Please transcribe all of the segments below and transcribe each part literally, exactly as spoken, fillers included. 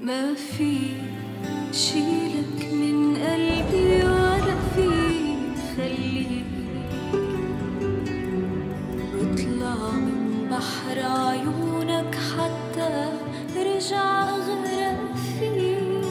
ما في شيلك من قلبي ولا في خليك واطلع من بحر عيونك حتى رجع أغرق فيك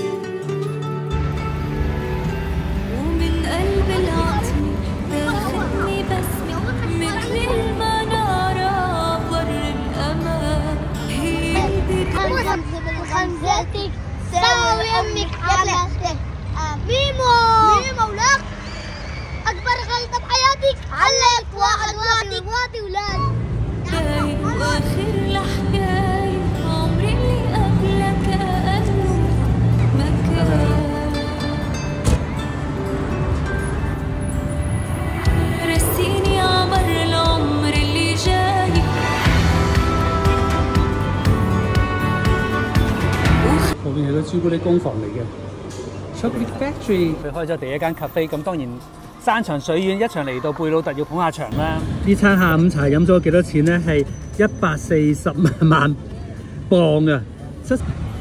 ومن قلب العتمة تاخدني بسمة مثل المنارة بر الأمان هي بدك خمزاتك ساوي امك علقتك ميمو ميمو ولك اكبر غلطه بحياتك علقت واحد واطي واطي ولاد واخر الحكايه عمري اللي قبلك قالوا مكان رسيني عمر العمر اللي جاي 後邊係個朱古力工房嚟嘅 Chocolate Factory。佢開咗第一間 cafe， 咁當然山長水遠，一場嚟到貝魯特要捧下場啦。呢餐下午茶飲咗幾多錢呢？係一百四十萬磅啊！七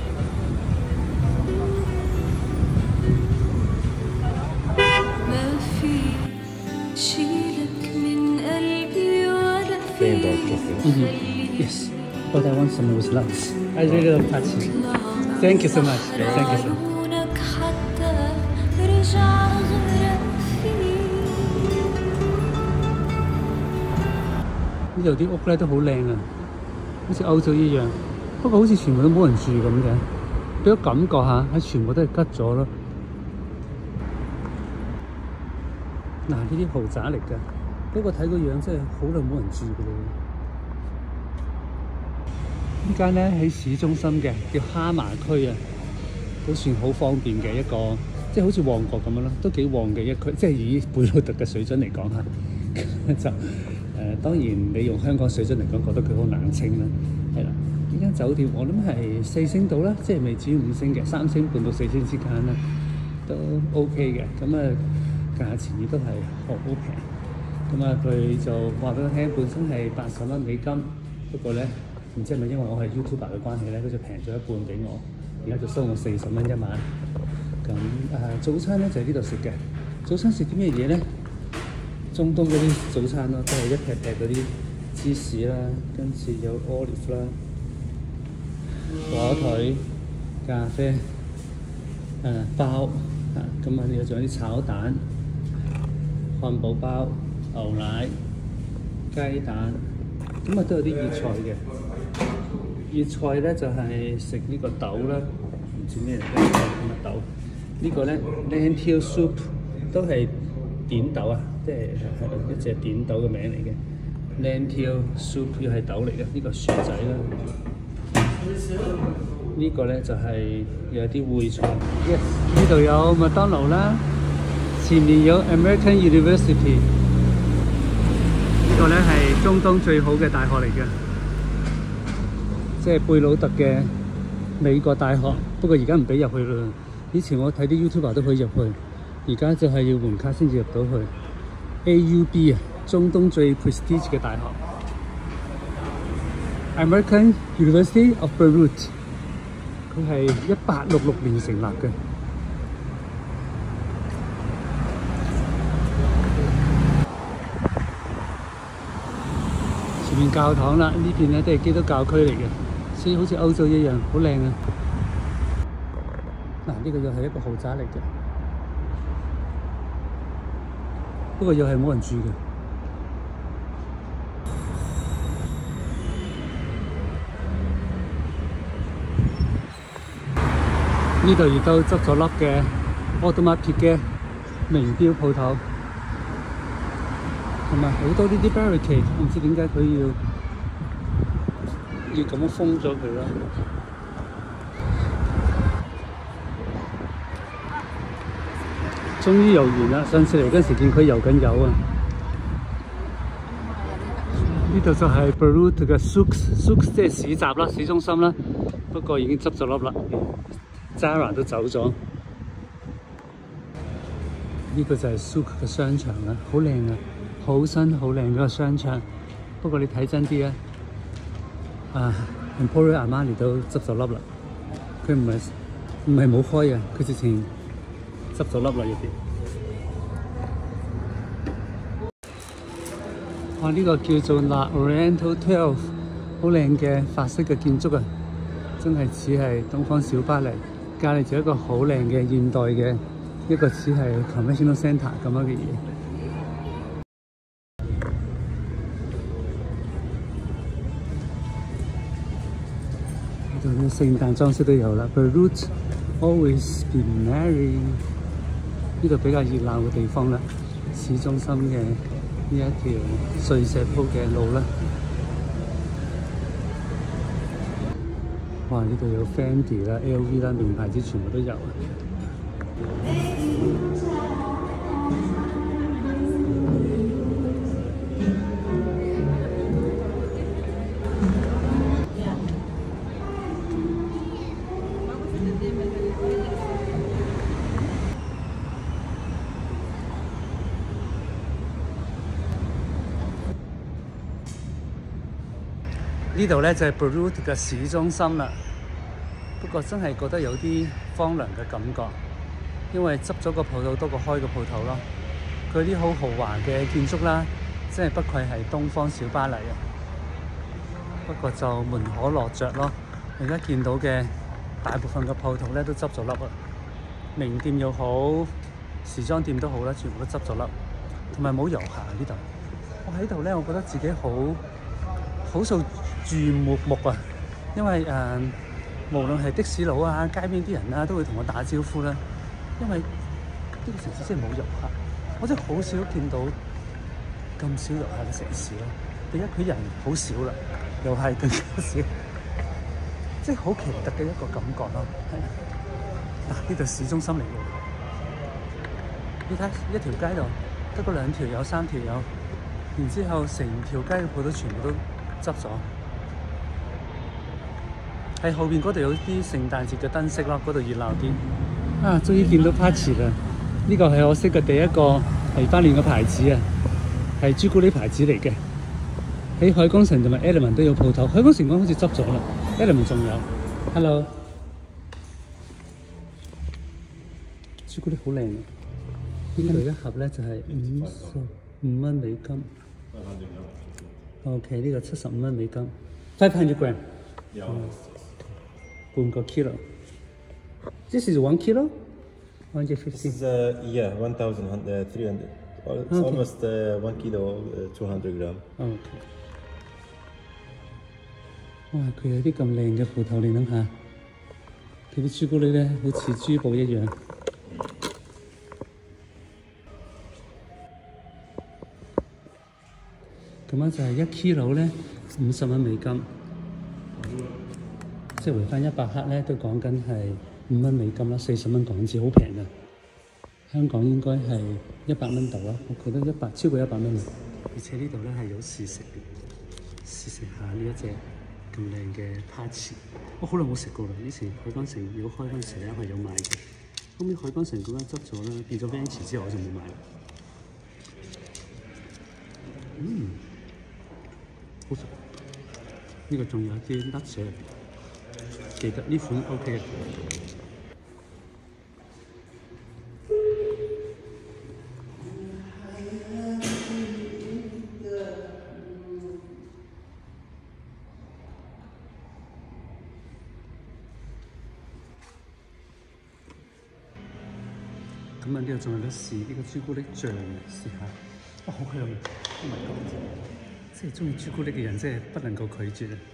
Yes, but I want some with nuts. I really love touching. Thank you so much. Thank you so much. 呢度啲屋咧都好靚啊，好似歐洲一樣。不過好似全部都冇人住咁嘅，俾我感覺下喺全部都係吉咗咯。嗱，呢啲豪宅嚟㗎，不過睇個樣真係好耐冇人住㗎咯。呢間咧喺市中心嘅，叫哈麻區啊，都算好方便嘅一個，即係好似旺角咁樣咯，都幾旺嘅一區。即係以貝魯特嘅水準嚟講下，就誒、呃、當然你用香港水準嚟講，覺得佢好冷清啦，係啦。呢間酒店我諗係四星到啦，即係未至於五星嘅，三星半到四星之間啦，都 OK 嘅。咁啊，價錢亦都係好平。咁啊，佢就話俾我聽，本身係八十蚊美金，不過咧。唔知係咪因為我係 YouTuber 嘅關係咧，佢就平咗一半俾我，而家就收我四十蚊一晚。咁誒、呃、早餐咧就喺呢度食嘅。早餐食啲咩嘢咧？中東嗰啲早餐咯，都係一劈劈嗰啲芝士啦，跟住有 olive 啦、火腿、咖啡、誒、呃、包啊，咁啊，仲有啲炒蛋、漢堡包、牛奶、雞蛋，咁啊都有啲熱菜嘅。熱菜咧就係食呢個豆啦，唔知咩嚟嘅乜豆。呢個咧 lentil soup 都係扁豆啊，即係係一隻扁豆嘅名嚟嘅。lentil soup 又係豆嚟嘅，呢個薯仔啦。呢個咧就係有啲燴菜。Yes， 呢度有麥當勞啦，前面有 American University。呢個咧係中東最好嘅大學嚟嘅。即係貝魯特嘅美國大學，不過而家唔俾入去啦。以前我睇啲 YouTuber 都可以入去，而家就係要換卡先至入到去。A U B 啊，中東最 prestige 嘅大學 ，American University of Beirut， 佢係一八六六年成立嘅。前面教堂啦，呢邊咧都係基督教區嚟嘅。所以好似歐洲一樣，好靚啊！嗱，呢個又係一個豪宅嚟嘅，不過又係冇人住嘅。呢度亦都執咗笠嘅 Audemars 嘅名錶鋪頭，同埋好多呢啲 barricade， 唔知點解佢要。要咁樣封咗佢啦。終於遊完啦！上次嚟嗰陣時見佢遊緊油啊。呢度就係 Beirut 嘅 Souk，Souk 即係市集啦，市中心啦。不過已經執咗笠啦 ，Zara 都走咗。呢個就係 Souk 嘅商場啦，好靚啊，好新好靚嗰個商場。不過你睇真啲啊！啊 ，Emporio Armani 都執咗笠啦。 佢唔係唔係冇開啊，佢直情執咗粒啦入邊。哇！呢、這個叫做 La Oriental Twelve， 好靚嘅法式嘅建築啊，真係似係東方小巴黎。隔離就一個好靚嘅現代嘅一個似係 Conventional Centre 咁樣嘅嘢。呢度嘅聖誕裝飾都有啦 ，Beirut always be merry。呢度比較熱鬧嘅地方啦，市中心嘅呢一條碎石鋪嘅路啦。哇！呢度有 Fendi 啦、L V 啦，名牌子全部都有啊。呢度咧就係 Beirut 嘅市中心啦，不過真係覺得有啲荒涼嘅感覺，因為執咗個鋪頭多過開個鋪頭咯。佢啲好豪華嘅建築啦，真係不愧係東方小巴黎啊！不過就門可羅雀咯，而家見到嘅大部分嘅鋪頭咧都執咗笠啊，名店又好，時裝店都好啦，全部都執咗笠，同埋冇遊客喺呢度。我喺度咧，我覺得自己好好受注目目啊，因為誒、呃，無論係的士佬啊、街邊啲人啊，都會同我打招呼啦。因為呢個城市真係冇遊客，我真係好少見到咁少遊客嘅城市咯。第一，佢人好少啦，又係更加少，即係好奇特嘅一個感覺咯。係啊，嗱，呢度市中心嚟嘅，你睇一條街度得嗰兩條友、三條友，然之後成條街嘅鋪頭全部都執咗。喺後邊嗰度有啲聖誕節嘅燈飾咯，嗰度熱鬧啲。啊，終於見到 Patch 啦！呢個係我識嘅第一個黎巴嫩嘅牌子啊，係朱古力牌子嚟嘅。喺海港城同埋 Element 都有鋪頭，海港城講好似執咗啦 ，Element 仲有。Hello， 朱古力好靚啊！呢度一盒咧就係五十五蚊美金。OK， 呢個七十五蚊美金 ，five hundred gram。有。半個 kilo。This is one kilo? one hundred fifty. This is uh, yeah, one thousand three hundred. It's Okay. almost uh, one kilo, uh, two hundred gram. OK。哇！佢有啲咁靚嘅鋪頭，你諗下，佢啲朱古力咧好似珠寶一樣。咁樣就係一 kilo 咧五十蚊美金。即係回翻一百克咧，都講緊係五蚊美金啦，四十蚊港紙，好平啊！香港應該係一百蚊度啦，我覺得一百超過一百蚊。而且呢度咧係有試食嘅，試食下呢一隻咁靚嘅 Patch。我好耐冇食過啦，以前海港城如果開嗰陣時咧係有買嘅，後尾海港城嗰間執咗啦，變咗 Vans 之後我就冇買啦。嗯，好食。呢、這個仲有啲 nuts 喺入邊。記得呢款 OK 嘅。咁啊，呢度仲有得試呢個朱古力醬，試下。哇，好香啊 ！Oh my god！ 即係中意朱古力嘅人，真係不能夠拒絕啊！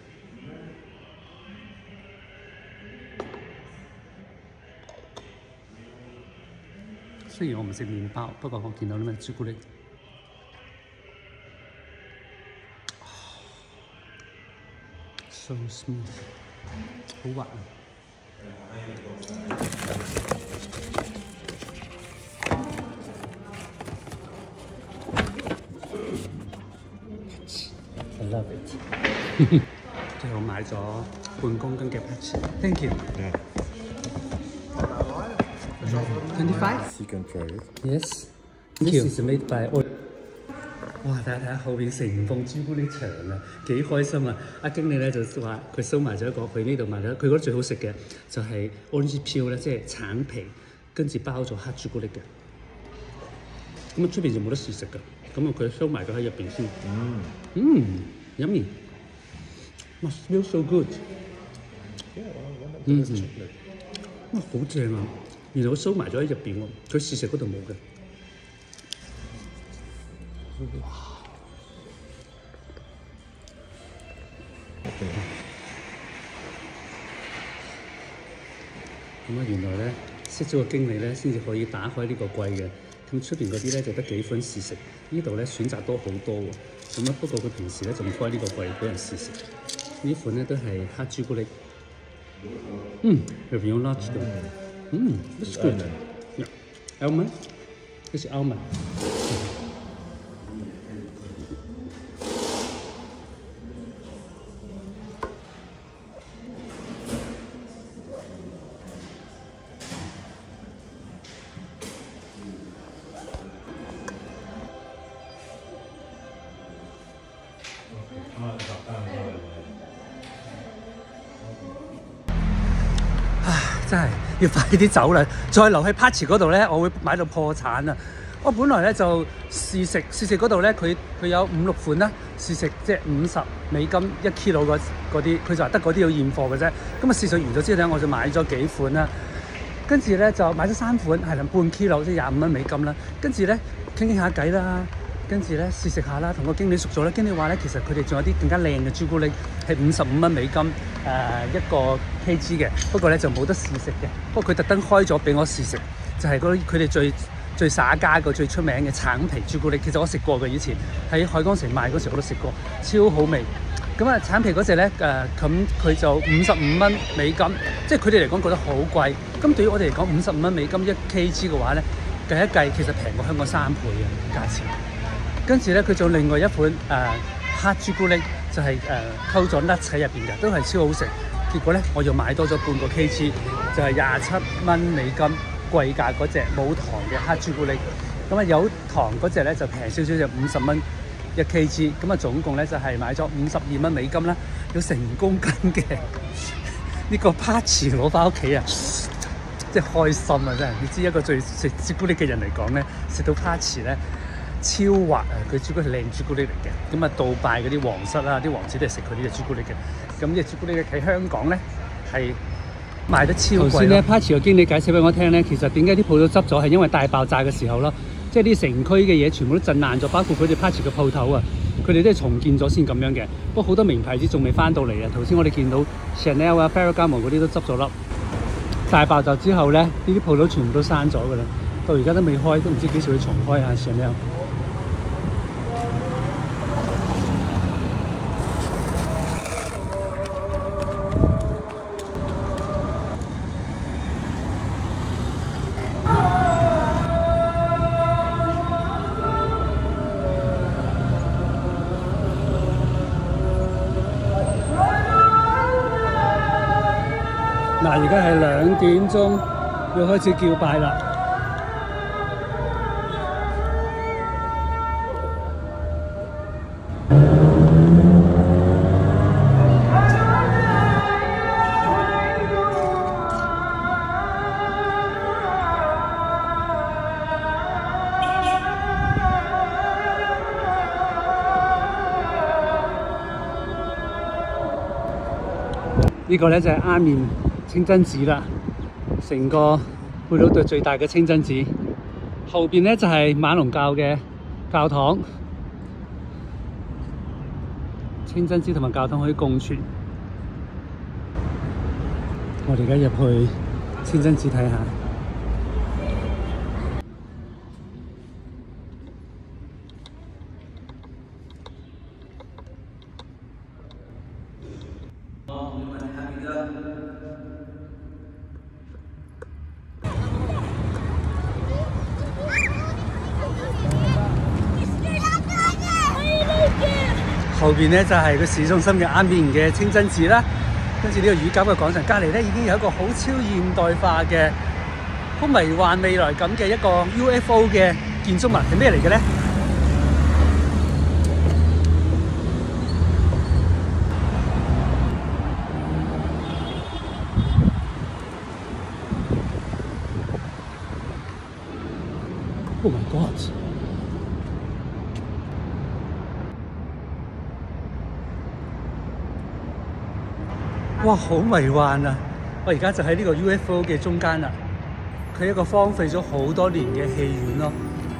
雖然我唔食麵包，不過我見到啲咩朱古力，哦 so smooth， 好滑啊！I love it 最後買咗半公斤嘅 Patch，thank you。twenty-five? You can try it. Yes. Thank this you. is made by oil. 哇！睇下睇下後邊成棟朱古力牆啊，幾開心啊！阿經理咧就話佢收埋咗一個，佢呢度買咗，佢覺得最好食嘅就係 orange peel 咧，即係橙皮，跟住包咗黑朱古力嘅。咁啊出邊就冇得試食㗎，咁啊佢收埋咗喺入邊先。嗯嗯 ，yummy， 哇 ，smells so good。嗯嗯，哇，好正啊！原來我收埋咗喺入邊喎，佢試食嗰度冇嘅。哇！咁啊，原來咧識咗個經理咧，先至可以打開呢個櫃嘅。咁出邊嗰啲咧就得幾款試食，呢度咧選擇多好多喎。咁啊，不過佢平時咧就唔開呢個櫃俾人試食。呢款咧都係黑朱古力。嗯，入邊有 nuts 嘅。嗯 ，that's good。almond， 呢是 almond。真係要快啲走啦！再留喺 Patchy 嗰度咧，我會買到破產啊！我本來咧就試食試食嗰度咧，佢佢有五六款啦，試食即係五十美金一 kilo 嗰啲，佢就話得嗰啲有現貨嘅啫。咁啊試食完咗之後咧，我就買咗幾款啦，跟住咧就買咗三款，係啦半 kilo 即係廿五蚊美金啦。跟住咧傾傾下偈啦。跟住咧試食下啦，同個經理熟咗啦。經理話咧，其實佢哋仲有啲更加靚嘅朱古力，係五十五蚊美金誒、呃、一個 kg 嘅。不過咧就冇得試食嘅。不過佢特登開咗俾我試食，就係嗰佢哋最最耍家個最出名嘅橙皮朱古力。其實我食過嘅，以前喺海港城賣嗰時我都食過，超好味。咁啊橙皮嗰隻咧誒，咁、呃、佢就五十五蚊美金，即係佢哋嚟講覺得好貴。咁對於我哋嚟講，五十五蚊美金一 kg 嘅話咧，計一計其實平過香港三倍嘅價錢。跟住咧，佢仲有另外一款誒、呃、黑朱古力，就係誒溝咗 nuts 喺入邊嘅，都係超好食。結果咧，我又買多咗半個 kg，就係廿七蚊美金，貴價嗰隻冇糖嘅黑朱古力。咁啊有糖嗰隻咧就平少少，就五十蚊一 kg。咁啊總共咧就係、是、買咗五十二蚊美金啦，有成公斤嘅呢個 Patchy 攞翻屋企啊！即係開心啊！真係，你知一個最食朱古力嘅人嚟講咧，食到 Patchy 咧。超滑啊！佢朱古力係靚朱古力嚟嘅，咁啊杜拜嗰啲皇室啦，啲王子都係食佢呢隻朱古力嘅。咁呢隻朱古力喺香港咧係賣得超貴。頭先咧 Patchy 個經理解釋俾我聽咧，其實點解啲鋪都執咗係因為大爆炸嘅時候啦，即係啲城區嘅嘢全部都震爛咗，包括佢哋 Patchy 嘅鋪頭啊，佢哋都係重建咗先咁樣嘅。不過好多名牌子仲未翻到嚟啊！頭先我哋見到 Chanel 啊、Ferragamo 嗰啲都執咗笠。大爆炸之後咧，呢啲鋪頭全部都閂咗㗎啦，到而家都未開，都唔知幾時會重開啊 Chanel。嗱，而家係兩點鐘，要開始叫拜啦。呢個咧就係阿面清真寺啦，成個貝魯特最大嘅清真寺。後邊咧就係馬龍教嘅教堂，清真寺同埋教堂可以共存。我哋而家入去清真寺睇下。後邊咧就係、是、個市中心嘅阿面嘅清真寺啦，跟住呢個乳鴿嘅廣場隔離咧已經有一個好超現代化嘅、好迷幻未來感嘅一個 U F O 嘅建築物，係咩嚟嘅咧？ ！Oh my god！ 哇，好迷幻啊！我而家就喺呢個 U F O 嘅中間啦。佢係一個荒廢咗好多年嘅戲院咯。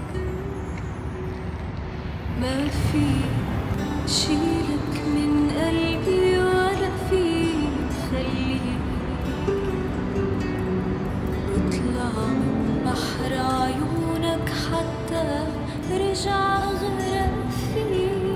ما في شيلك من قلبي ولا في تخليه بطلع من بحر عيونك حتى رجع أغرق فيه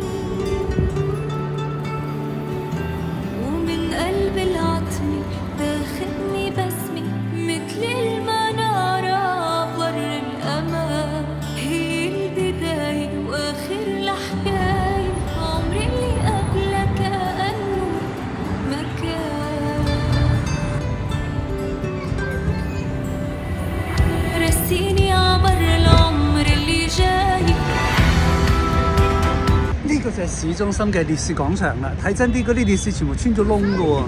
ومن قلب العتمة تاخدني بسمة مثل المنارة بر الأمان هي البداية وآخر الحكاية عمري اللي قبلك كأنه ما كان رسيني عبر العمر اللي جاي 呢個就係市中心嘅烈士廣場啦，睇真啲嗰啲烈士全部穿咗窿㗎喎。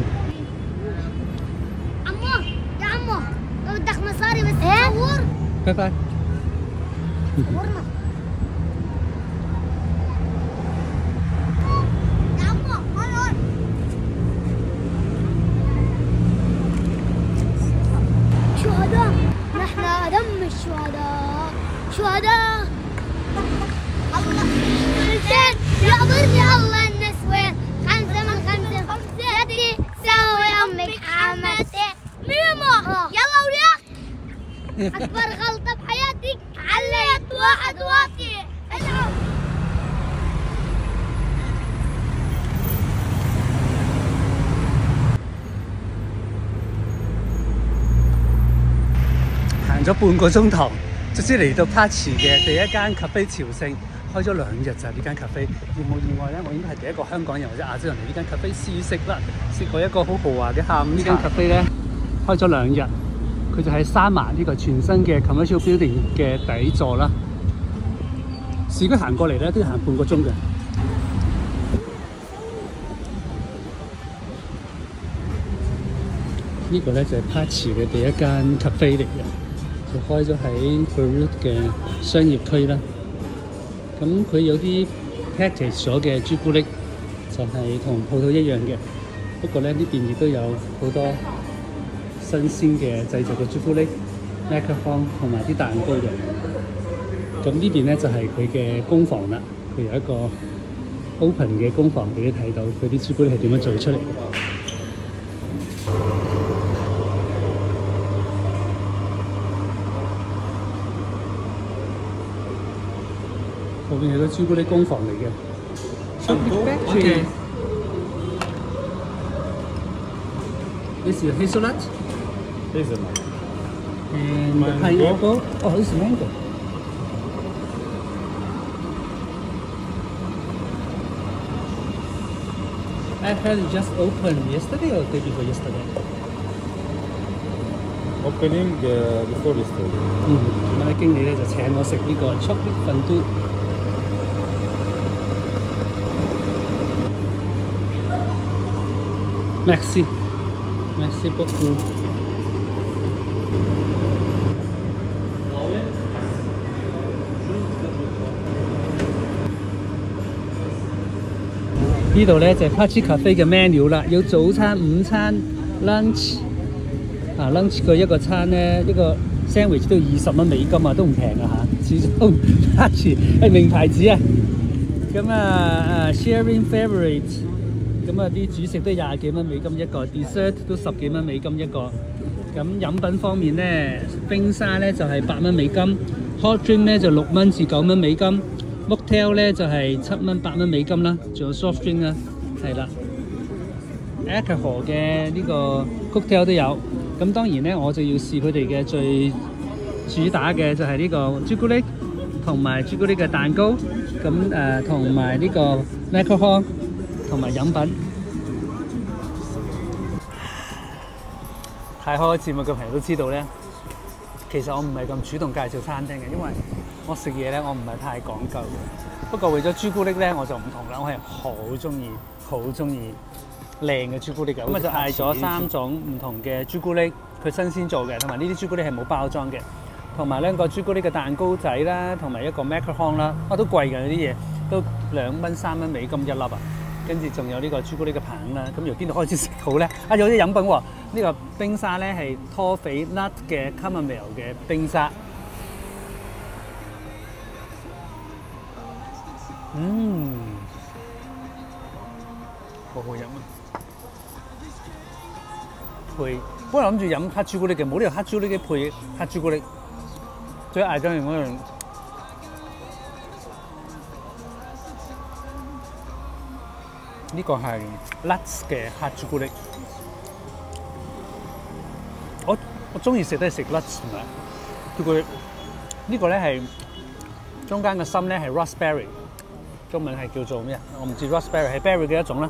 عمو يا عمو لو بدك مصاري بس تصور 拜拜。 صورنا يا عمو هون هون شهداء نحن دم الشهداء شهداء الله فلسطين يقبرني الله النسوين خمسة من خمسة جدي ساوي أمك حماتي ميمو يلا وليك أكبر غلطة بحياتي عليت واحد واطي العب 行咗半個鐘頭，直至嚟到 Pachi 嘅第一間 cafe 朝聖，開咗兩日就係呢間 cafe。如無意外咧，我應該係第一個香港人或者亞洲人嚟呢間 cafe 試食啦。試過一個好豪華嘅下午茶。呢間 cafe 咧開咗兩日，佢就喺三麻呢個全新嘅 commercial building 嘅底座啦。市區行過嚟咧都要行半個鐘嘅。呢個咧就係 Pachi 嘅第一間 cafe 嚟嘅。 就開咗喺 Beirut 嘅商業區啦。咁佢有啲 package 咗嘅朱古力，就係同葡萄一樣嘅。不過咧呢邊亦都有好多新鮮嘅製作嘅朱古力、macaron 同埋啲蛋糕嘅。咁呢邊咧就係佢嘅工房啦。佢有一個 open 嘅工房俾你睇到，佢啲朱古力係點樣做出嚟嘅。 後邊係個朱古力工房嚟嘅。Okay. This is hazelnut. Hazelnut. And Mango. pineapple. Oh, this is mango. I heard it just opened yesterday or day before yesterday. Opening uh, before yesterday. 嗯，咁咧經理咧就請我食呢個 chocolate fondue。 Merci, merci beaucoup。呢度咧就係 Pachi Cafe 嘅 menu 啦，有早餐、午餐、lunch。啊 lunch 嘅一個餐咧，一個 sandwich 都要二十蚊美金啊，都唔平啊嚇！始終 Pachi 係名牌子啊。咁啊啊 sharing favorite。 咁啊，啲主食都廿幾蚊美金一個 ，dessert 都十幾蚊美金一個。咁飲品方面咧，冰沙咧就係八蚊美金 ，hot drink 咧就六蚊至九蚊美金 ，mocktail 咧就係七蚊八蚊美金啦，仲有 soft drink 啦，係啦。alcohol 嘅呢個 cocktail 都有。咁當然咧，我就要試佢哋嘅最主打嘅就係呢個朱古力同埋朱古力嘅蛋糕，咁誒同埋呢個 macaron。 同埋飲品，睇開節目嘅朋友都知道咧，其實我唔係咁主動介紹餐廳嘅，因為我食嘢咧我唔係太講究嘅。不過為咗朱古力咧我就唔同啦，我係好中意、好中意靚嘅朱古力嘅。咁啊就嗌咗三種唔同嘅朱古力，佢新鮮做嘅，同埋呢啲朱古力係冇包裝嘅。 同埋兩個朱古力嘅蛋糕仔啦，同埋一個 macaron 啦，啊都貴㗎啲嘢，都兩蚊三蚊美金一粒啊！跟住仲有呢個朱古力嘅棒啦，咁由邊度開始食好咧？啊有啲飲品喎，呢、呢個冰沙咧係拖肥 nut 嘅 caramel 嘅冰沙，嗯，好好飲啊！配，本來諗住飲黑朱古力嘅，冇呢個黑朱古力嘅配黑朱古力。最嗌緊嗰樣，呢個係 Lutz 嘅黑朱古力。我我中意食都係食 Lutz 同埋朱古力。呢個咧係中間嘅心咧係 raspberry， 中文係叫做咩啊？我唔知 raspberry 係 berry 嘅一種啦。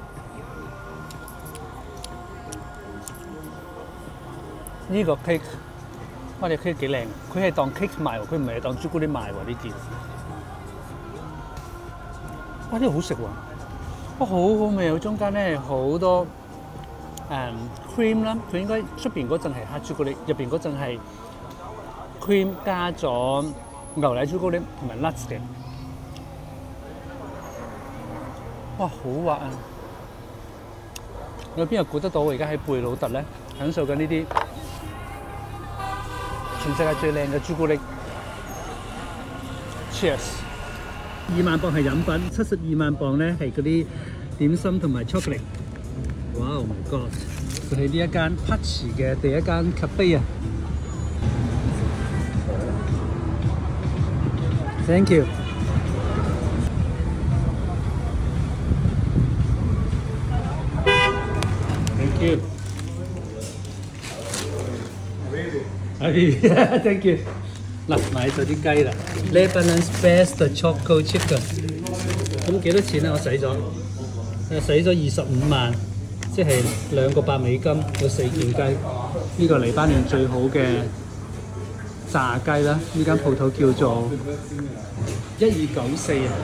呢個 cake。我哋 cake 幾靚，佢係當 cake 賣喎，佢唔係當朱古力賣喎呢啲。哇！呢個好食喎，哇好好味啊！中間咧好多誒 cream 啦，佢應該出邊嗰陣係黑朱古力，入邊嗰陣係 cream 加咗牛奶朱古力同埋 nuts 嘅。哇！好滑啊！有邊個估得到我而家喺貝魯特咧享受緊呢啲？全世界最靚嘅朱古力 ，Cheers！ 二萬磅係飲品，七十二萬磅咧係嗰啲點心同埋 chocolate。哇 ！Oh my god！ 就係呢一間 Patchy 嘅第一間 cafe 啊 ！Thank you。Thank you。Thank you。嗱，買咗啲雞啦 ，Lebanon's best choco chicken。咁幾多錢啊？我使咗，誒使咗二十五萬，即係兩個八美金，有四件雞。呢個黎巴嫩最好嘅炸雞啦，呢間鋪頭叫做一二九四啊。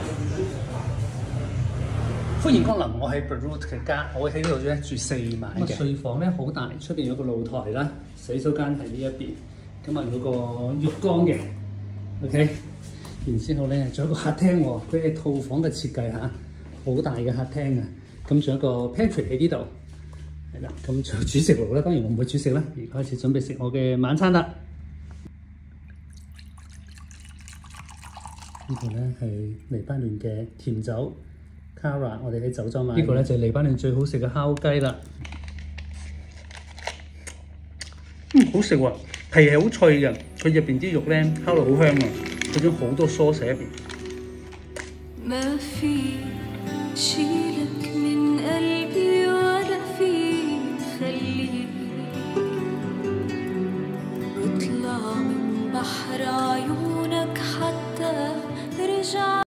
歡迎光臨，我係 Beirut 嘅家，我喺呢度咧住四晚嘅。睡房咧好大，出邊有個露台啦，洗手間喺呢一邊。咁啊有個浴缸嘅 ，OK， 然之後咧仲有個客廳喎，佢係套房嘅設計嚇，好大嘅客廳啊！咁仲有個 pantry 喺呢度，係啦，咁仲有煮食爐啦，當然我唔會煮食啦，而家開始準備食我嘅晚餐啦。呢個咧係黎巴嫩嘅甜酒 Cara， 我哋喺酒莊買。呢個咧就係黎巴嫩最好食嘅烤雞啦。嗯，好食喎！皮係好脆嘅，佢入邊啲肉咧烤到好香啊！佢仲好多sauce喺入邊。 ما في شيلك من قلبي ولا في خليه بطلع من بحر عيونك حتى رجع